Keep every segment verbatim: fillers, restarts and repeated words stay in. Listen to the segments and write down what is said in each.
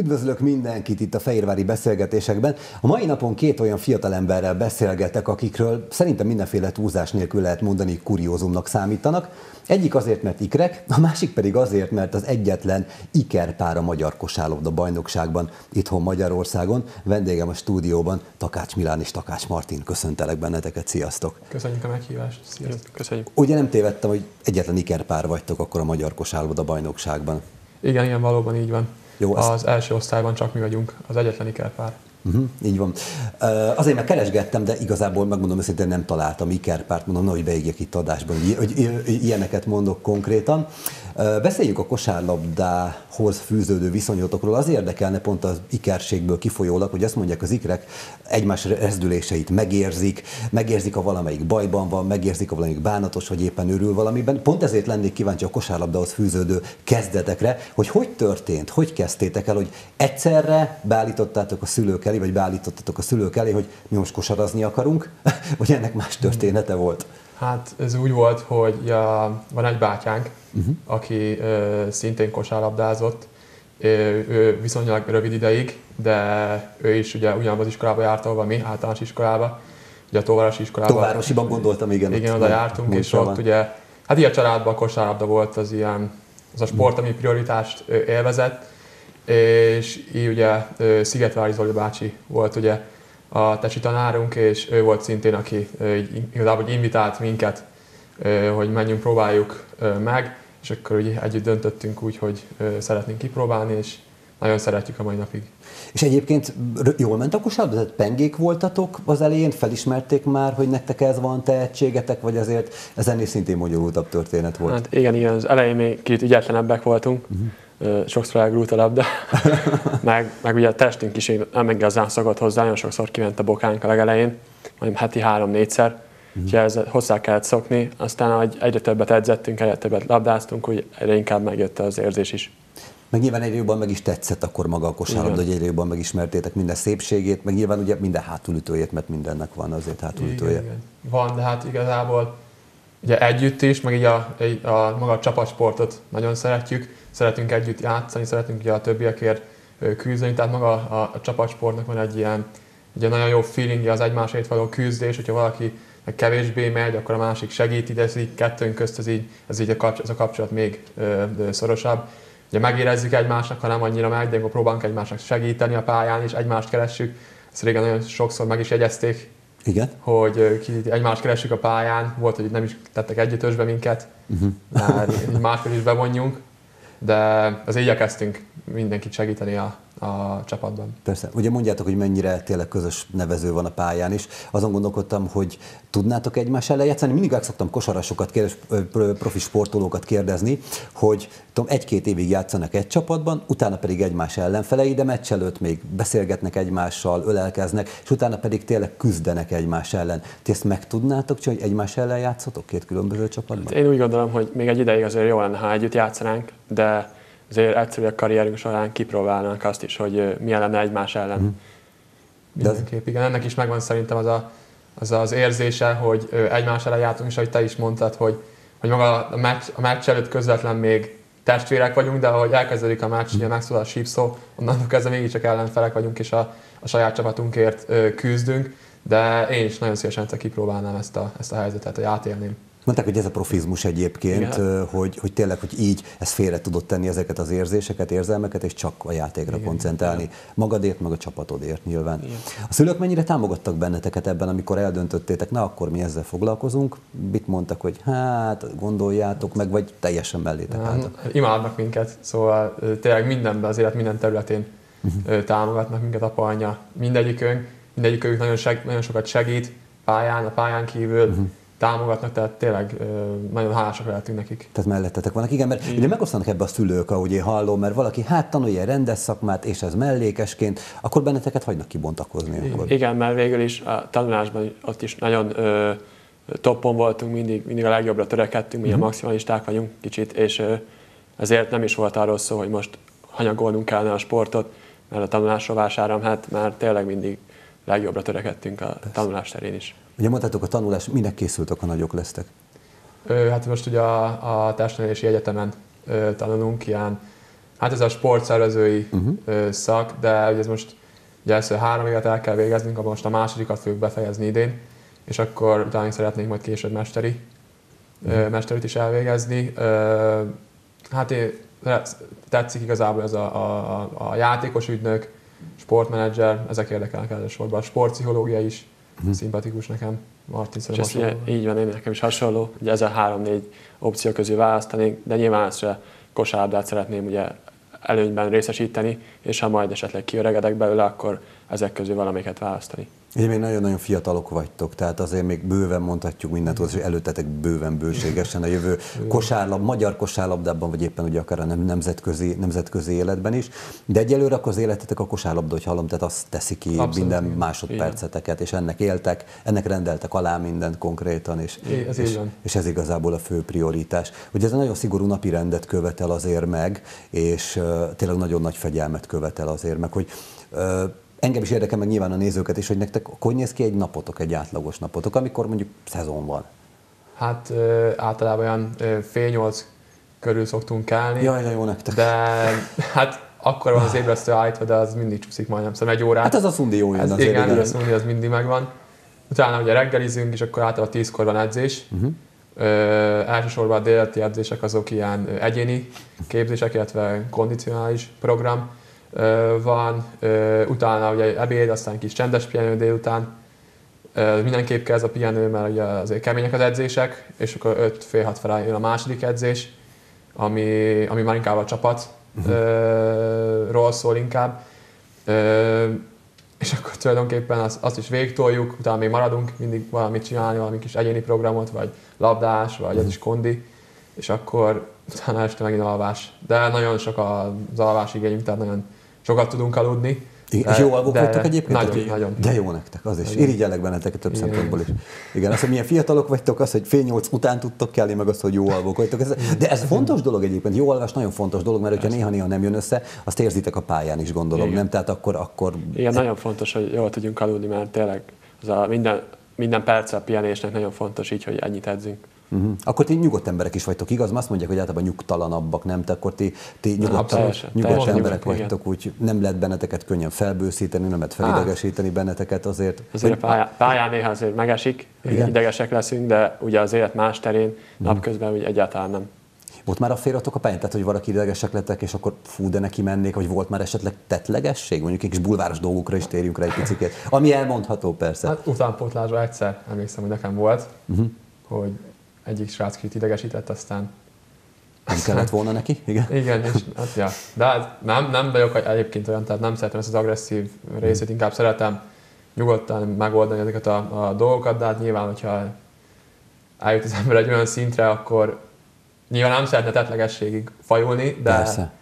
Üdvözlök mindenkit itt a Fehérvári Beszélgetésekben. A mai napon két olyan fiatalemberrel beszélgetek, akikről szerintem mindenféle túlzás nélkül lehet mondani, kuriózumnak számítanak. Egyik azért, mert ikrek, a másik pedig azért, mert az egyetlen ikerpár a magyar kosárlabda bajnokságban, itthon Magyarországon. Vendégem a stúdióban Takács Milán és Takács Martin. Köszöntelek benneteket, sziasztok! Köszönjük a meghívást, sziasztok! Köszönjük! Ugye nem tévedtem, hogy egyetlen ikerpár vagytok akkor a magyar kosárlabda bajnokságban? Igen, igen, valóban így van. Jó, az azt... első osztályban csak mi vagyunk, az egyetlen ikerpár. Uh-huh, így van. Uh, azért mert keresgettem, de igazából megmondom őszintén nem találtam ikerpárt, mondom, na, hogy beégjek itt adásban, hogy, hogy, hogy ilyeneket mondok konkrétan. Uh, beszéljünk a kosárlabdához fűződő viszonyotokról. Az érdekelne pont az ikerségből kifolyólag, hogy azt mondják, az ikrek egymás rezdüléseit megérzik, megérzik, ha valamelyik bajban van, megérzik, ha valamelyik bánatos, vagy éppen örül valamiben. Pont ezért lennék kíváncsi a kosárlabdához fűződő kezdetekre, hogy hogy történt, hogy kezdtétek el, hogy egyszerre beállítottátok a szülők elé, vagy beállítottatok a szülők elé, hogy mi most kosarazni akarunk, vagy ennek más története volt? Hát ez úgy volt, hogy ja, van egy bátyánk, uh-huh. aki ö, szintén kosárlabdázott, ő, ő viszonylag rövid ideig, de ő is ugye ugyanabban az iskolába járt, ahol mi, általános iskolába, ugye a Tóvárosi iskolában. Tóvárosiban gondoltam, igen. Igen, oda jártunk, és ott van. Ugye, hát ilyen családban a kosárlabda volt az ilyen, az a sport, ami prioritást élvezett, és így ugye Szigetvári Zoli bácsi volt ugye a tesi tanárunk, és ő volt szintén, aki igazából invitált minket, hogy menjünk, próbáljuk meg, és akkor ugye együtt döntöttünk úgy, hogy szeretnénk kipróbálni, és nagyon szeretjük a mai napig. És egyébként jól ment a kosárlabda? Tehát pengék voltatok az elején? Felismerték már, hogy nektek ez van tehetségetek, vagy azért ez ennél szintén bonyolultabb történet volt? Hát igen, igen, az elején még kicsit ügyetlenebbek voltunk. Uh-huh. Sokszor elgrúlt a labda, meg, meg ugye a testünk is nem igazán szokott hozzá, nagyon sokszor kiment a bokánk a legelején, majd heti három-négyszer, uh-huh. úgyhogy ez hozzá kellett szokni, aztán ahogy egyre többet edzettünk, egyre többet labdáztunk, úgy egyre inkább megjött az érzés is. Meg nyilván egyre jobban meg is tetszett akkor maga a kosárlabda, hogy egyre jobban megismertétek minden szépségét, meg nyilván ugye minden hátulütőjét, mert mindennek van azért hátulütője. Igen, igen. Van, de hát igazából ugye együtt is, meg így a, a maga a csapatsportot nagyon szeretjük, szeretünk együtt játszani, szeretünk ugye a többiekért küzdeni, tehát maga a, a csapatsportnak van egy ilyen egy nagyon jó feelingje az egymásért való küzdés, hogyha valaki kevésbé megy, akkor a másik segíti, de ez így kettőnk közt ez így, ez így a, kapcsolat, ez a kapcsolat még ö, ö, szorosabb. Ugye megérezzük egymásnak, ha nem annyira meg, de akkor próbálunk egymásnak segíteni a pályán, és egymást keressük. Ezt régen nagyon sokszor meg is jegyezték, igen? Hogy egymást keressük a pályán. Volt, hogy nem is tettek együttösbe minket, uh-huh. mert máskor is bevonjunk, de azért igyekeztünk mindenkit segíteni a, a csapatban. Persze. Ugye mondjátok, hogy mennyire tényleg közös nevező van a pályán is. Azon gondolkodtam, hogy tudnátok egymás ellen játszani. Mindig meg szoktam kosarasokat, kérdez, profi sportolókat kérdezni, hogy tudom, egy-két évig játszanak egy csapatban, utána pedig egymás ellenfelei, de meccs előtt még beszélgetnek egymással, ölelkeznek, és utána pedig tényleg küzdenek egymás ellen. Ti ezt meg tudnátok, hogy egymás ellen játszotok két különböző csapatban? Én úgy gondolom, hogy még egy ideig azért jó lenne, ha együtt játszanánk, de azért egyszerű a karrierünk során kipróbálnánk azt is, hogy milyen lenne egymás ellen. Mm. Mindenképp, igen. Ennek is megvan szerintem az a, az, az érzése, hogy egymás ellen játszunk, és ahogy te is mondtad, hogy, hogy maga a meccs, a meccs előtt közvetlen még testvérek vagyunk, de ahogy elkezdődik a meccs, ugye megszólal a sípszó, onnantól kezdve mégiscsak ellenfelek vagyunk, és a, a saját csapatunkért ö, küzdünk, de én is nagyon szívesen kipróbálnám ezt a, ezt a helyzetet, hogy átélném. Mondták, hogy ez a profizmus egyébként, hogy, hogy tényleg, hogy így ez félre tudod tenni ezeket az érzéseket, érzelmeket, és csak a játékra igen, koncentrálni. Igen. Magadért, meg a csapatodért nyilván. Igen. A szülők mennyire támogattak benneteket ebben, amikor eldöntöttétek, na akkor mi ezzel foglalkozunk? Mit mondtak, hogy hát gondoljátok meg, vagy teljesen mellétek álltak? Imádnak minket, szóval tényleg mindenben, az élet minden területén uh-huh. támogatnak minket, apa, anya, mindegyikünk, mindegyikünk nagyon, seg, nagyon sokat segít pályán, a pályán kívül, uh-huh. támogatnak, tehát tényleg nagyon hálásak lehetünk nekik. Tehát mellettetek vannak, igen, mert igen. ugye megosztanak ebbe a szülők, ahogy én hallom, mert valaki hát tanulja rendes szakmát, és ez mellékesként, akkor benneteket hagynak kibontakozni. Igen, igen, mert végül is a tanulásban ott is nagyon ö, toppon voltunk, mindig, mindig a legjobbra törekedtünk, mi uh-huh. a maximalisták vagyunk kicsit, és ö, ezért nem is volt arról szó, hogy most hanyagolnunk kellene a sportot, mert a tanulás rovására, hát már tényleg mindig legjobbra törekedtünk a Persze. tanulás terén is. Ugye mondtátok, a tanulás, minek készültek, ha nagyok lesztek? Ö, hát most ugye a, a testnevelési egyetemen ö, tanulunk ilyen Hát ez a sportszervezői uh-huh. szak, de ugye ez most ugye először három évet el kell végeznünk, abban most a másodikat fogjuk befejezni idén, és akkor utána szeretnénk majd később mesteri, uh-huh. mesterit is elvégezni. Hát én, tetszik igazából ez a, a, a játékos ügynök, sportmenedzser, ezek érdekelnek elsősorban. A sportpszichológia is uh-huh. szimpatikus nekem. Martin és ez ugye, így van, én nekem is hasonló, ugye ez a három-négy opció közül választanék, de nyilván ezt kosárlabdát szeretném ugye előnyben részesíteni, és ha majd esetleg kiöregedek belőle, akkor ezek közül valamelyiket választani. Ugye még nagyon-nagyon fiatalok vagytok, tehát azért még bőven mondhatjuk mindent, hogy előttetek bőven bőségesen a jövő kosárlab, magyar kosárlabdában, vagy éppen ugye akár a nemzetközi, nemzetközi életben is. De egyelőre akkor az életetek a kosárlabda, hogy hallom, tehát azt teszi ki abszolút, minden igen. másodperceteket, és ennek éltek, ennek rendeltek alá mindent konkrétan, és ez, és, és ez igazából a fő prioritás. Ugye ez a nagyon szigorú napi rendet követel azért meg, és uh, tényleg nagyon nagy fegyelmet követel azért meg, hogy uh, engem is érdekel, meg nyilván a nézőket is, hogy nektek hogy néz ki egy napotok, egy átlagos napotok, amikor mondjuk szezon van? Hát ö, általában olyan ö, fél nyolc körül szoktunk kelni. Jaj, de jó nektek. De hát akkor van az ébresztő állítva, de az mindig csúszik majdnem, szóval egy órát. Hát ez a szundi jó jön ez, azért. Igen, igen, a szundi az mindig megvan. Utána ugye reggelizünk, és akkor általában tízkor van edzés. Uh-huh. Ö, elsősorban a délelőtti edzések azok ilyen egyéni képzések, illetve kondicionális program van, utána ugye ebéd, aztán kis csendes pihenő délután. Mindenképp kell ez a pihenő, mert ugye azért kemények az edzések, és akkor öt fél hat felé jön a második edzés, ami, ami már inkább a csapatról uh-huh. szól inkább. És akkor tulajdonképpen azt, azt is végtoljuk, utána még maradunk mindig valamit csinálni, valami kis egyéni programot, vagy labdás, vagy uh-huh. ez is kondi, és akkor utána este megint alvás. De nagyon sok az alvás igényünk, tehát nagyon sokat tudunk aludni. Igen, és jó alvók vagytok egyébként? Nagyon, tehát, nagyon. De jó nektek, az is. Irigyellek benneteket több igen. szempontból is. Igen, az, hogy milyen fiatalok vagytok, az, hogy fél nyolc után tudtok kelni, meg az, hogy jó alvók vagytok. Ez, de ez fontos dolog egyébként, jó alvás nagyon fontos dolog, mert hogyha néha-néha nem jön össze, azt érzitek a pályán is, gondolom, igen. nem? Tehát akkor... akkor... Igen, nagyon fontos, hogy jól tudjunk aludni, mert tényleg az a minden, minden perc a pihenésnek nagyon fontos, így, hogy ennyit edzünk. Uh-huh. Akkor ti nyugodt emberek is vagytok, igaz? Azt mondják, hogy általában nyugtalanabbak, nem? Te akkor ti, ti nyugodt, teljesen, nyugodt teljesen emberek nyugodt, vagytok, úgy nem lehet benneteket könnyen felbőszíteni, nem lehet felidegesíteni benneteket azért. Azért a pályán, pályán néha azért megesik, igen. idegesek leszünk, de ugye az élet más terén uh-huh. napközben úgy egyáltalán nem. Volt már a félratok a pályán, tehát hogy valaki idegesek lettek, és akkor fú, de neki mennék, vagy volt már esetleg tettlegesség? Mondjuk egy kis bulváros dolgokra is térjünk rá egy picit, ami elmondható persze. Hát utánpótlásban egyszer emlékszem, hogy nekem volt, uh-huh. hogy egyik srác kicsit idegesített, aztán... Nem kellett volna neki? Igen, igen és, hát, ja. De hát nem, nem vagyok egyébként olyan, tehát nem szeretem ezt az agresszív részét, inkább szeretem nyugodtan megoldani ezeket a, a dolgokat, de hát nyilván, hogyha eljut az ember egy olyan szintre, akkor nyilván nem szeretne tettlegességig fajulni, de,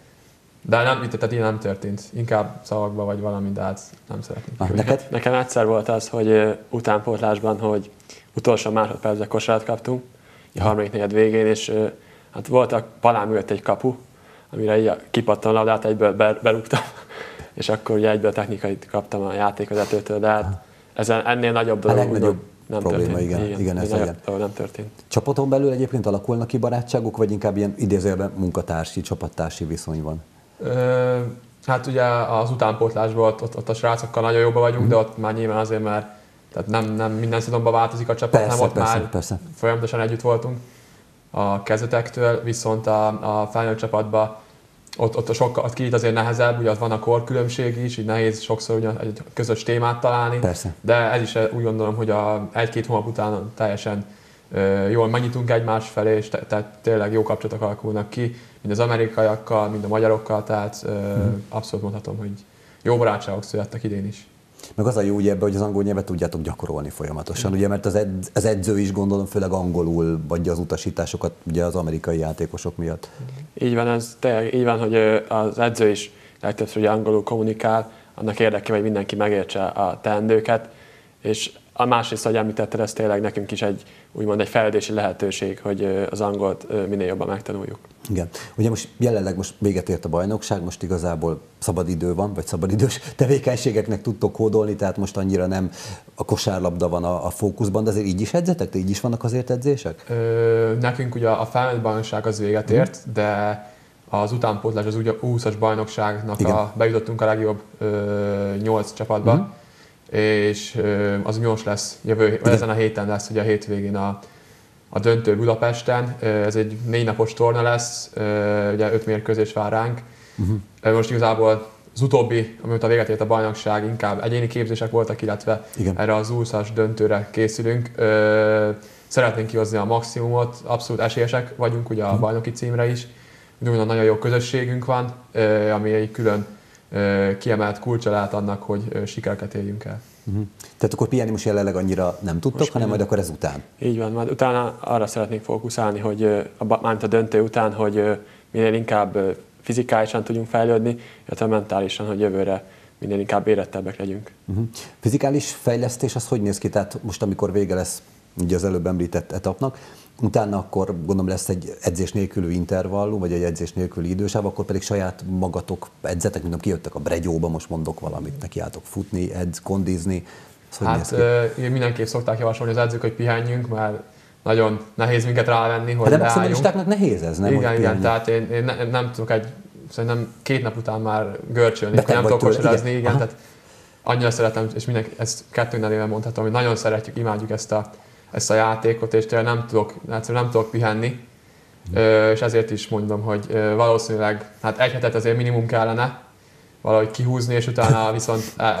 de nem, tehát így nem történt. Inkább szavakba vagy valami, de hát nem szeretném. Ah, neked? Nekem egyszer volt az, hogy utánpótlásban, hogy utolsó másodpercben kosarat kaptunk, a harmadik negyed végén, és hát volt a palám mögött egy kapu, amire így kipattan a labdát, egyből berúgtam, és akkor ugye egyből technikait kaptam a játékvezetőtől, de hát ezen, ennél nagyobb dolog. A legnagyobb nem probléma, történt. igen, igen, igen ez igen. nem történt. Csapaton belül egyébként alakulnak ki barátságok, vagy inkább ilyen idézőjelben munkatársi, csapattársi viszony van? Ö, hát ugye az utánpótlásban ott, ott, ott a srácokkal nagyon jobban vagyunk, mm. de ott már nyilván azért, mert tehát nem, nem minden szezonban változik a csapat, persze, hanem ott persze, már persze. folyamatosan együtt voltunk a kezdetektől, viszont a, a felnőtt csapatban ott, ott, sokkal, ott kicsit azért nehezebb, ugye ott van a korkülönbség is, így nehéz sokszor ugye egy közös témát találni, persze. De ez is úgy gondolom, hogy a egy-két hónap után teljesen uh, jól megnyitunk egymás felé, és te, tehát tényleg jó kapcsolatok alakulnak ki, mind az amerikaiakkal, mind a magyarokkal, tehát uh, hmm. abszolút mondhatom, hogy jó barátságok születtek idén is. Meg az a jó ugye ebben, hogy az angol nyelvet tudjátok gyakorolni folyamatosan, ugye, mert az, edz, az edző is gondolom főleg angolul adja az utasításokat ugye az amerikai játékosok miatt. Így van, ez tényleg így van, hogy az edző is legtöbbször ugye angolul kommunikál, annak érdekében, hogy mindenki megértse a teendőket, és a másrészt, hogy említetted, ez tényleg nekünk is egy úgymond egy fejlődési lehetőség, hogy az angolt minél jobban megtanuljuk. Igen. Ugye most jelenleg most véget ért a bajnokság, most igazából szabadidő van, vagy szabadidős tevékenységeknek tudtok hódolni, tehát most annyira nem a kosárlabda van a, a fókuszban, de azért így is edzetek? De így is vannak azért edzések? Ö, nekünk ugye a felnőtt bajnokság az véget ért, hmm. de az utánpótlás, az U húszas bajnokságnak a, bejutottunk a legjobb nyolc csapatba, uh-huh. és ö, az most lesz, jövő, ezen a héten lesz, ugye a hétvégén a, a döntő Budapesten. Ez egy négy napos torna lesz, ugye öt mérkőzés vár ránk. Uh-huh. Most igazából az utóbbi, amióta véget ért a bajnokság, inkább egyéni képzések voltak, illetve igen. erre az úszás döntőre készülünk. Szeretnénk kihozni a maximumot, abszolút esélyesek vagyunk ugye a bajnoki címre is. Ugyanúgy nagyon jó közösségünk van, ami egy külön kiemelt kulcsa lehet annak, hogy sikereket érjünk el. Uh-huh. Tehát akkor pihenni most jelenleg annyira nem tudtok, most hanem majd akkor ez után? Így van, majd utána arra szeretnénk fókuszálni, hogy a, mármint a döntő után, hogy minél inkább fizikálisan tudjunk fejlődni, illetve mentálisan, hogy jövőre minél inkább érettebbek legyünk. Uh-huh. Fizikális fejlesztés az hogy néz ki? Tehát most, amikor vége lesz ugye az előbb említett etapnak, utána akkor gondolom lesz egy edzés nélküli intervallum, vagy egy edzés nélküli idősáv, akkor pedig saját magatok edzetek, mint kijöttek a Bregyóba, most mondok valamit, nekiálltok futni, edz, kondizni. Hát uh, mindenképp szokták javasolni az edzők, hogy pihenjünk, mert nagyon nehéz minket rávenni, hogy hát leálljunk. De nehéz ez, nem? Igen, igen, tehát én, én ne, nem tudok egy, szerintem két nap után már görcsölni, nem tudok kosarazni, igen, igen tehát annyira szeretem, és mindenki, ezt kettő nevében mondhatom, hogy nagyon szeretjük, imádjuk ezt a ezt a játékot, és tényleg nem tudok, nem tudok pihenni, mm. és ezért is mondom, hogy valószínűleg hát egy hetet azért minimum kellene valahogy kihúzni, és utána viszont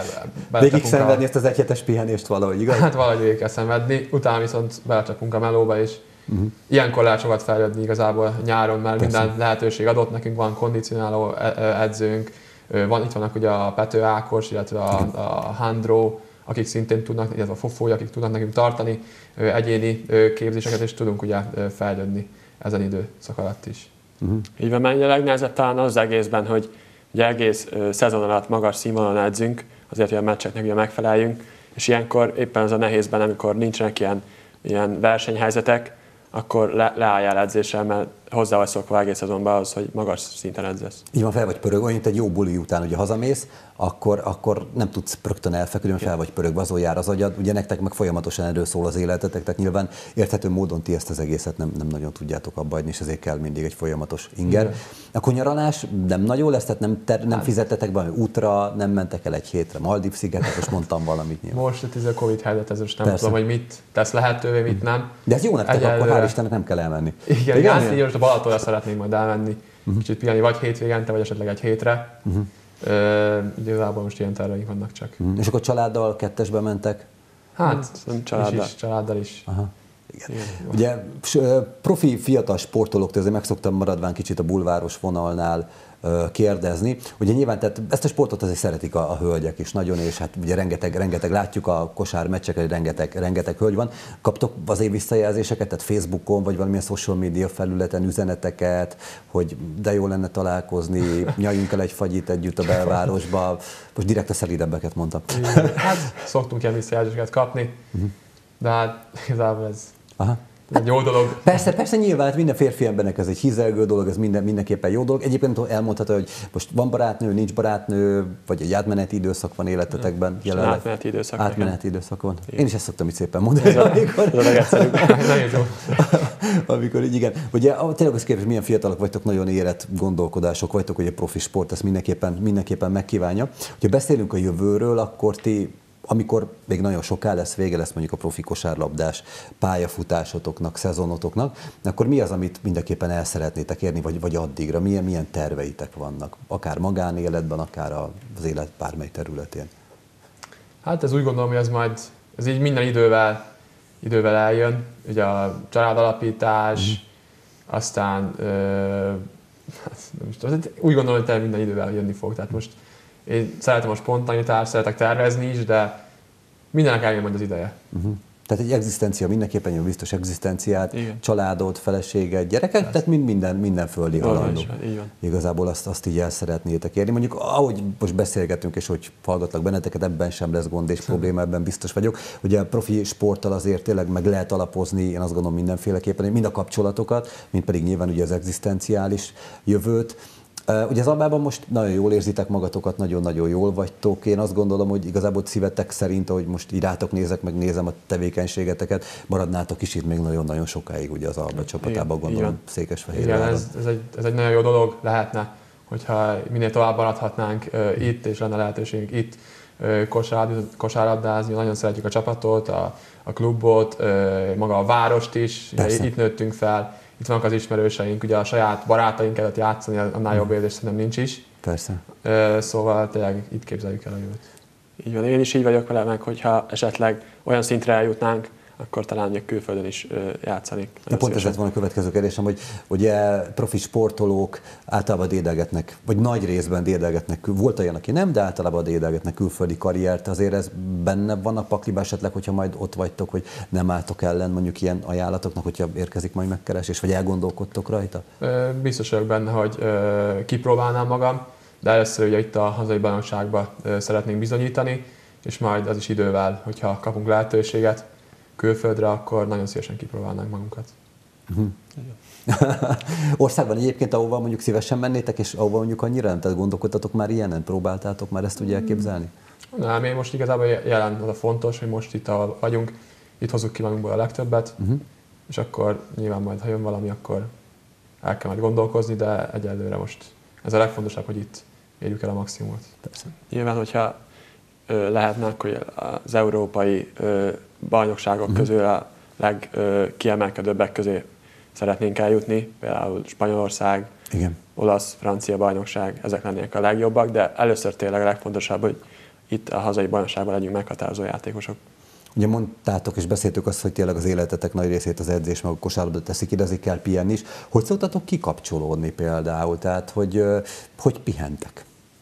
végig szenvedni a... ezt az egyhetes pihenést valahogy, igaz? Hát valahogy végig kell szenvedni, utána viszont belecsapunk a melóba, és uh-huh. ilyenkor lehet sokat fejlődni igazából nyáron, mert persze. minden lehetőség adott, nekünk van kondicionáló edzőnk, van, itt vannak ugye a Pető Ákos, illetve a, a Handró, akik szintén tudnak, illetve a Fofói, akik tudnak nekünk tartani egyéni képzéseket, és tudunk ugye fejlődni ezen időszak alatt is. Uh-huh. Így van, mert a legnehezebb talán az egészben, hogy ugye egész szezon alatt magas színvonalon edzünk, azért, hogy a meccseknek ugye megfeleljünk, és ilyenkor éppen az a nehézben, amikor nincsenek ilyen, ilyen versenyhelyzetek, akkor le, leálljál edzéssel, mert hozzá vagy szokva egész szezonban az, hogy magas szinten edzesz. Így van, fel vagy pörögve, mint egy jó buli után, ugye hazamész, akkor, akkor nem tudsz rögtön elfeküdni, mert fel vagy pörögve, azon jár az agyad. Ugye nektek meg folyamatosan erről szól az életetek, tehát nyilván érthető módon ti ezt az egészet nem, nem nagyon tudjátok abba hagyni, és ezért kell mindig egy folyamatos inger. Igen. A nyaralás nem nagyon lesz, tehát nem, ter, nem fizettetek valami útra, nem mentek el egy hétre Maldív-szigetre, most mondtam valamit nyilván. Most itt ez a Covid helyzet, ez most nem Persze. tudom, hogy mit tesz lehetővé, mit nem. De ez jó nektek, Egyelőre... akkor hál' Istennek nem kell elmenni. Igen, igen, igen. Most a Balatonra szeretnénk majd elmenni, uh-huh. kicsit pihenni, vagy hétvégente, vagy esetleg egy hétre. Uh-huh. Uh, igazából most ilyen terveink vannak csak. Uh-huh. És akkor családdal kettesbe mentek? Hát, hmm. családdal. Is, családdal is. Aha. Igen. Igen. Ugye profi fiatal sportolóktól azért meg szoktam maradván kicsit a bulváros vonalnál kérdezni. Ugye nyilván tehát ezt a sportot azért szeretik a, a hölgyek is nagyon, és hát ugye rengeteg, rengeteg látjuk a kosár meccseken, hogy rengeteg, rengeteg hölgy van. Kaptok azért visszajelzéseket, tehát Facebookon, vagy valamilyen social media felületen üzeneteket, hogy de jó lenne találkozni, nyaljunk el egy fagyit együtt a belvárosba. Most direkt a szelidebbeket mondtam. Hát szoktunk ilyen visszajelzéseket kapni, uh-huh. de hát igazából ez... Aha. Egy jó dolog. Persze, persze nyilván, minden férfi embernek ez egy hízelgő dolog, ez minden, mindenképpen jó dolog. Egyébként elmondható, hogy most van barátnő, nincs barátnő, vagy egy átmeneti időszak van életetekben jelenleg. Átmeneti időszak. Átmeneti időszak van. Igen. Én is ezt szoktam itt szépen mondani. Ez a, amikor, ez a legegyszerűbb. amikor így igen. Ugye tényleg az kérdés, milyen fiatalok vagytok, nagyon érett gondolkodások vagytok, hogy a profi sport ezt mindenképpen, mindenképpen megkívánja. Ha beszélünk a jövőről, akkor ti amikor még nagyon soká lesz, vége lesz mondjuk a profi kosárlabdás pályafutásotoknak, szezonotoknak, akkor mi az, amit mindenképpen el szeretnétek érni, vagy, vagy addigra? Milyen, milyen terveitek vannak? Akár magánéletben, akár az élet bármely területén? Hát ez úgy gondolom, hogy ez majd, ez így minden idővel, idővel eljön. Ugye a családalapítás, mm. aztán ö, hát nem is tudom, úgy gondolom, hogy minden idővel jönni fog. Tehát most én szeretem a spontanitást, szeretek tervezni is, de mindenek eljön majd az ideje. Uh-huh. Tehát egy egzisztencia, mindenképpen jön biztos egzisztenciát, igen. Családod, feleséged, gyerekek, Lesz. tehát mind, minden, minden földi halandó. Igazából azt, azt így el szeretnétek érni. Mondjuk ahogy most beszélgetünk, és hogy hallgatlak benneteket, ebben sem lesz gond és probléma, ebben biztos vagyok. Ugye a profi sporttal azért tényleg meg lehet alapozni, én azt gondolom mindenféleképpen, mind a kapcsolatokat, mint pedig nyilván ugye az egzisztenciális jövőt. Ugye az Albában most nagyon jól érzitek magatokat, nagyon-nagyon jól vagytok. Én azt gondolom, hogy igazából szívetek szerint, ahogy most így rátok nézek, meg nézem a tevékenységeteket, maradnátok is itt még nagyon-nagyon sokáig ugye az Alba csapatában, gondolom Székesfehérváron. Igen, ez, ez, egy, ez egy nagyon jó dolog lehetne, hogyha minél tovább maradhatnánk uh, itt, és lenne lehetőségünk itt uh, kosárlabdázni. Nagyon szeretjük a csapatot, a, a klubot, uh, maga a várost is. Ugye, itt nőttünk fel, itt vannak az ismerőseink, ugye a saját barátaink előtt játszani, annál jobb érzés szerintem nincs is. Persze. Uh, szóval tényleg itt képzeljük el a jövőt. Így van, én is így vagyok vele, meg hogyha esetleg olyan szintre eljutnánk, akkor talán még külföldön is játszani. De pont ez lett volna a következő kérdésem, hogy ugye profi sportolók általában dédelgetnek, vagy nagy részben dédelgetnek, volt olyan, aki nem, de általában dédelgetnek külföldi karriert. Azért ez benne van a pakliba esetleg, hogyha majd ott vagytok, hogy nem álltok ellen mondjuk ilyen ajánlatoknak, hogyha érkezik majd megkeresés, vagy elgondolkodtok rajta? Biztos vagyok benne, hogy kipróbálnám magam, de először ugye itt a hazai bajnokságban szeretnénk bizonyítani, és majd az is idővel, hogyha kapunk lehetőséget külföldre, akkor nagyon szívesen kipróbálnánk magunkat. Uh-huh. Országban egyébként, ahova mondjuk szívesen mennétek, és ahova mondjuk annyira nem, tehát gondolkodtatok már ilyenen, próbáltátok már ezt ugye elképzelni? Nem, én most igazából jelen az a fontos, hogy most itt, ahol vagyunk, itt hozzuk ki magunkból a legtöbbet, uh-huh. és akkor nyilván majd, ha jön valami, akkor el kell majd gondolkozni, de egyelőre most ez a legfontosabb, hogy itt érjük el a maximumot. Persze. Nyilván, hogyha ö, lehetne, akkor az európai ö, bajnokságok uh-huh. közül a legkiemelkedőbbek közé szeretnénk eljutni, például Spanyolország, igen. olasz, francia bajnokság, ezek lennének a legjobbak, de először tényleg a legfontosabb, hogy itt a hazai bajnokságban legyünk meghatározó játékosok. Ugye mondtátok és beszéltük azt, hogy tényleg az életetek nagy részét az edzés meg a kosárlabda teszik, ide azért kell pihenni is. Hogy szoktatok kikapcsolódni például? Tehát, hogy hogy pihentek?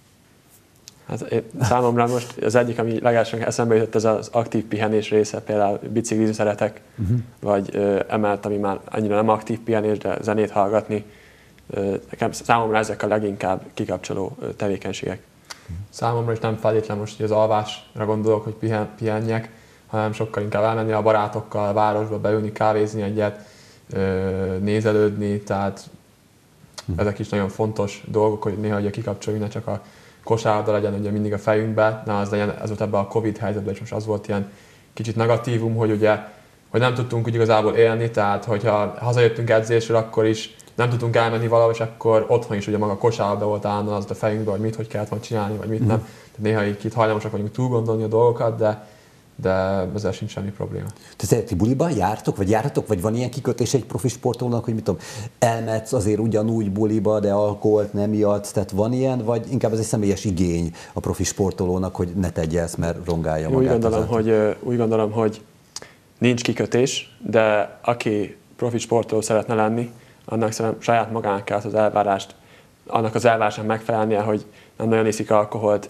Hát én, számomra most az egyik, ami legalábbis eszembe jutott, ez az aktív pihenés része, például biciklizni szeretek, uh-huh. vagy ö, emellett, ami már annyira nem aktív pihenés, de zenét hallgatni. Ö, nekem számomra ezek a leginkább kikapcsoló ö, tevékenységek. Számomra is nem feltétlenül most az alvásra gondolok, hogy pihen, pihenjek, hanem sokkal inkább elmenni a barátokkal a városba, beülni, kávézni egyet, ö, nézelődni, tehát uh-huh. ezek is nagyon fontos dolgok, hogy néha ugye kikapcsoljuk, ne csak a kosárlabda legyen ugye mindig a fejünkbe, ne az legyen, ez volt ebben a Covid helyzetben, és most az volt ilyen kicsit negatívum, hogy ugye, hogy nem tudtunk úgy igazából élni, tehát hogyha hazajöttünk edzésről, akkor is nem tudtunk elmenni valahol, és akkor otthon is ugye maga a kosárlabda volt állandóan az a fejünkben, hogy mit, hogy kellett volna csinálni, vagy mit mm. nem. Tehát néha így itt hajlamosak vagyunk túl gondolni a dolgokat, de de ezzel sincs semmi probléma. Tehát ti buliban jártok, vagy jártok, vagy van ilyen kikötés egy profi sportolónak, hogy mit tudom, elmetsz azért ugyanúgy buliba, de alkoholt nem ijedsz, tehát van ilyen, vagy inkább ez egy személyes igény a profi sportolónak, hogy ne tegye ezt, mert rongálja magát? Úgy gondolom, hogy, úgy gondolom, hogy nincs kikötés, de aki profi sportoló szeretne lenni, annak szerintem saját magának kell az elvárást, annak az elvárásnak megfelelnie, hogy nem nagyon iszik alkoholt,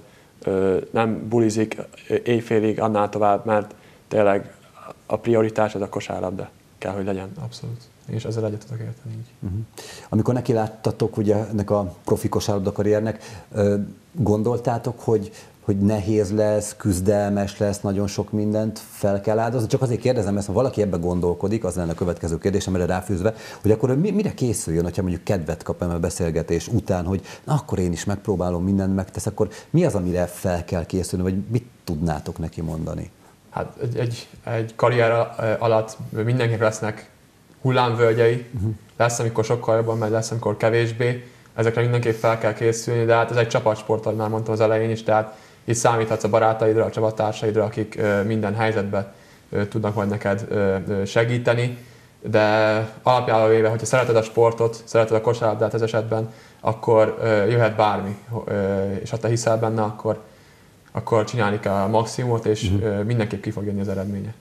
nem bulizik éjfélig annál tovább, mert tényleg a prioritás az a kosárlabda kell, hogy legyen. Abszolút. És ezzel egyet tudok érteni így. Uh-huh. Amikor neki láttatok ugye ennek a profi kosárlabda karriernek, gondoltátok, hogy, hogy nehéz lesz, küzdelmes lesz, nagyon sok mindent fel kell áldozni? Csak azért kérdezem ezt, ha valaki ebbe gondolkodik, az lenne a következő kérdésem, erre ráfűzve, hogy akkor mire készüljön, hogyha mondjuk kedvet kap a beszélgetés után, hogy na, akkor én is megpróbálom, mindent megtesz, akkor mi az, amire fel kell készülni, vagy mit tudnátok neki mondani? Hát egy, egy, egy karrier alatt mindenkinek lesznek hullámvölgyei, uh-huh. lesz, amikor sokkal jobban megy, lesz, amikor kevésbé. Ezekre mindenképp fel kell készülni, de hát ez egy csapatsport, ahogy már mondtam az elején is, tehát itt számíthatsz a barátaidra, a csapattársaidra, akik minden helyzetben tudnak majd neked segíteni, de alapjában véve, hogyha szereted a sportot, szereted a kosárlabdát ez esetben, akkor jöhet bármi, és ha te hiszel benne, akkor, akkor csinálni kell a maximumot, és uh-huh. mindenképp ki fog jönni az eredménye.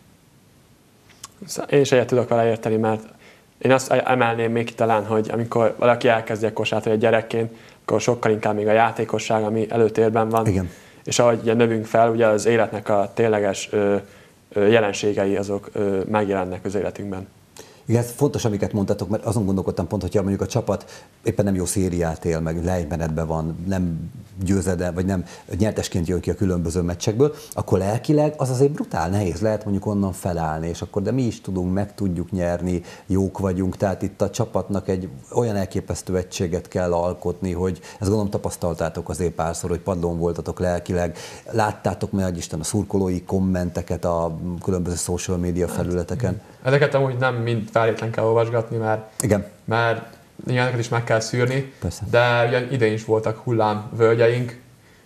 Én is egyet tudok vele érteni, mert én azt emelném még ki talán, hogy amikor valaki elkezdi a kosát, vagy egy gyerekként, akkor sokkal inkább még a játékosság, ami előtérben van. Igen. És ahogy ugye növünk fel, ugye az életnek a tényleges ö, ö, jelenségei azok ö, megjelennek az életünkben. Igen, ez fontos, amiket mondtatok, mert azon gondolkodtam pont, hogyha mondjuk a csapat éppen nem jó szériát él, meg lejmenetben van, nem győzede, vagy nem nyertesként jön ki a különböző meccsekből, akkor lelkileg az azért brutál nehéz lehet mondjuk onnan felállni, és akkor de mi is tudunk, meg tudjuk nyerni, jók vagyunk, tehát itt a csapatnak egy olyan elképesztő egységet kell alkotni, hogy ezt gondolom tapasztaltátok azért párszor, hogy padlón voltatok lelkileg, láttátok meg Isten a szurkolói kommenteket a különböző social media felületeken. Ezeket amúgy nem mind feltétlen kell olvasgatni, mert, Igen. mert ilyeneket is meg kell szűrni, Persze. de ugye idén is voltak hullámvölgyeink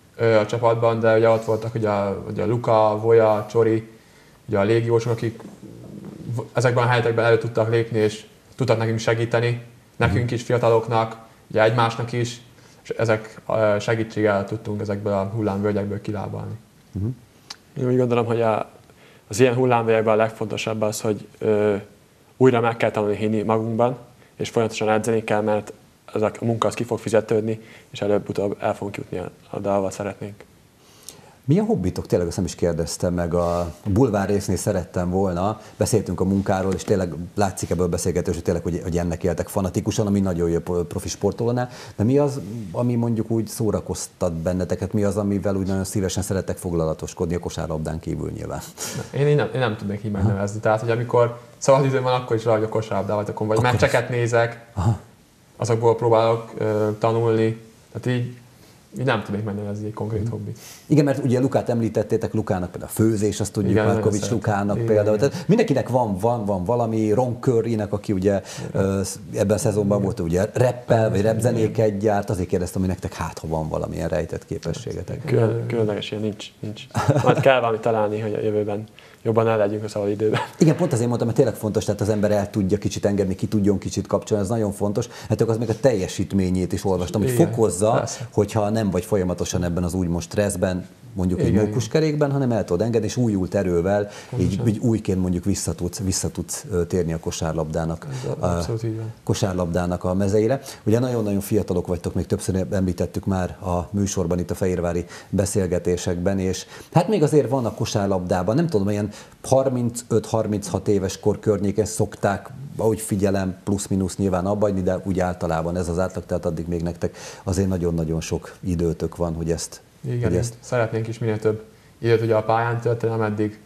a csapatban, de ugye ott voltak ugye a, ugye a Luka, Voja, Csori, ugye a légiósok, akik ezekben a helyzetekben elő tudtak lépni, és tudtak nekünk segíteni, nekünk is, fiataloknak, ugye egymásnak is, és ezek segítséggel tudtunk ezekből a hullámvölgyekből kilábalni. Uh-huh. Én úgy gondolom, hogy a, az ilyen hullámvölgyekben a legfontosabb az, hogy ö, újra meg kell tanulni hinni magunkban, és folyamatosan edzeni kell, mert ez a munka az ki fog fizetődni, és előbb-utóbb el fogunk jutni oda, ahova szeretnénk. Mi a hobbitok? Tényleg azt nem is kérdeztem meg, a bulvár résznél szerettem volna, beszéltünk a munkáról, és tényleg látszik ebből a beszélgetés, hogy tényleg, hogy, hogy ennek éltek fanatikusan, ami nagyon jó profi sportolónál, de mi az, ami mondjuk úgy szórakoztat benneteket, mi az, amivel úgy nagyon szívesen szerettek foglalatoskodni a kosárlabdán kívül nyilván? Én, én, nem, én nem tudnék így megnevezni, tehát hogy amikor szabadidőm van, akkor is rajta a kosárlabdával, vagy meccseket nézek, aha, azokból próbálok uh, tanulni, tehát így Én nem tudnék megnevezni egy konkrét mm. hobbit. Igen, mert ugye Lukát említettétek, Lukának például a főzés, azt tudjuk, Markovics Lukának igen, például. Igen. Tehát mindenkinek van, van, van valami, Ron Currynek, aki ugye igen. ebben a szezonban volt, ugye rappel, vagy rapzenéket gyárt, azért kérdeztem, hogy nektek hát, ha van valamilyen rejtett képességetek. Külön, különleges ilyen nincs, nincs. Majd kell valami találni, hogy a jövőben jobban el legyünk a szabad időben. Igen, pont azért mondtam, mert tényleg fontos, tehát az ember el tudja kicsit engedni, ki tudjon kicsit kapcsolni, ez nagyon fontos. Hát az még a teljesítményét is olvastam, hogy igen, fokozza, persze. hogyha nem vagy folyamatosan ebben az úgymond stresszben, mondjuk igen, egy mókuskerékben, hanem el tudod engedni, és újult erővel, így, így újként mondjuk visszatudsz, visszatudsz térni a kosárlabdának, a kosárlabdának a mezeire. Ugye nagyon-nagyon fiatalok vagytok, még többször említettük már a műsorban, itt a fehérvári beszélgetésekben, és hát még azért van a kosárlabdában, nem tudom, ilyen harmincöt-harminchat éves kor környéken szokták, ahogy figyelem, plusz-minusz nyilván abbagyni, de úgy általában ez az átlag, tehát addig még nektek azért nagyon-nagyon sok időtök van, hogy ezt Igen, hogy ezt... szeretnénk is minél több időt ugye a pályán tölteni, ameddig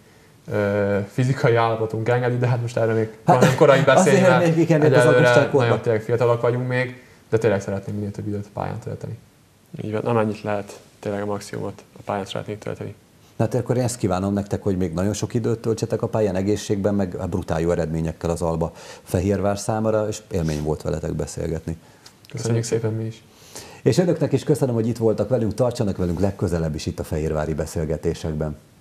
ö, fizikai állapotunk engedi, de hát most erre még hát, van korai beszélni, mert egyelőre nagyon tényleg fiatalok vagyunk még, de tényleg szeretnénk minél több időt a pályán tölteni. Így van, amennyit lehet tényleg a maximumot a pályán szeretnénk tölteni. Hát akkor én ezt kívánom nektek, hogy még nagyon sok időt töltsetek a pályán, egészségben, meg brutál jó eredményekkel az Alba Fehérvár számára, és élmény volt veletek beszélgetni. Köszönjük, Köszönjük szépen mi is. És önöknek is köszönöm, hogy itt voltak velünk, tartsanak velünk legközelebb is itt a fehérvári beszélgetésekben.